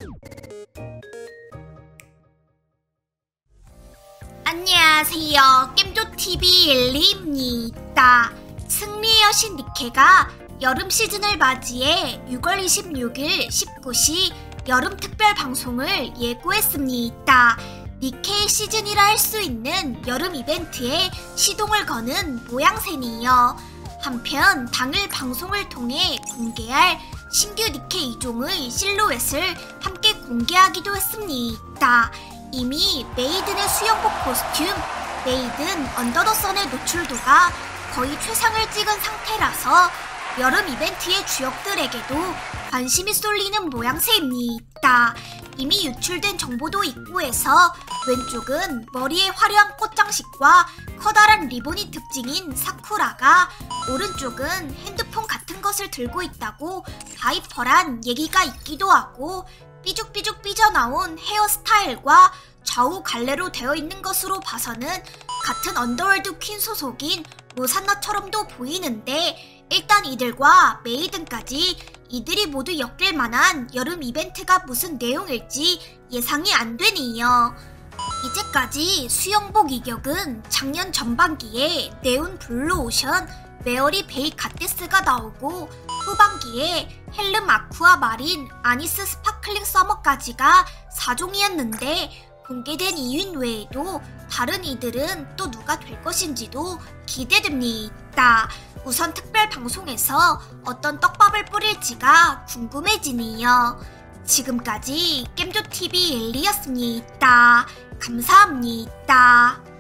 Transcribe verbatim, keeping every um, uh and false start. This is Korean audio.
안녕하세요. 겜조티비 엘리입니다. 승리의 여신 니케가 여름 시즌을 맞이해 유월 이십육일 십구 시 여름 특별 방송을 예고했습니다. 니케의 시즌이라 할 수 있는 여름 이벤트에 시동을 거는 모양새니요. 한편 당일 방송을 통해 공개할 신규 니케 이 종의 실루엣을 함께 공개하기도 했습니다. 이미 메이든의 수영복 코스튬, 메이든 언더 더 선의 노출도가 거의 최상을 찍은 상태라서 여름 이벤트의 주역들에게도 관심이 쏠리는 모양새입니다. 이미 유출된 정보도 있고 해서 왼쪽은 머리에 화려한 꽃장식과 커다란 리본이 특징인 사쿠라가, 오른쪽은 핸드폰 같은 것을 들고 있다고 바이퍼란 얘기가 있기도 하고, 삐죽삐죽 삐져나온 헤어스타일과 좌우 갈래로 되어 있는 것으로 봐서는 같은 언더월드 퀸 소속인 로산나처럼도 보이는데, 일단 이들과 메이든까지 이들이 모두 엮일 만한 여름 이벤트가 무슨 내용일지 예상이 안 되네요. 이제까지 수영복 이격은 작년 전반기에 네온 블루 오션, 메어리 베이 가데스가 나오고, 후반기에 헬름 아쿠아 마린, 아니스 스파클링 서머까지가 사 종이었는데, 공개된 이윈 외에도 다른 이들은 또 누가 될 것인지도 기대됩니다. 우선 특별 방송에서 어떤 떡밥을 뿌릴지가 궁금해지네요. 지금까지 겜조티비 엘리였습니다. 감사합니다.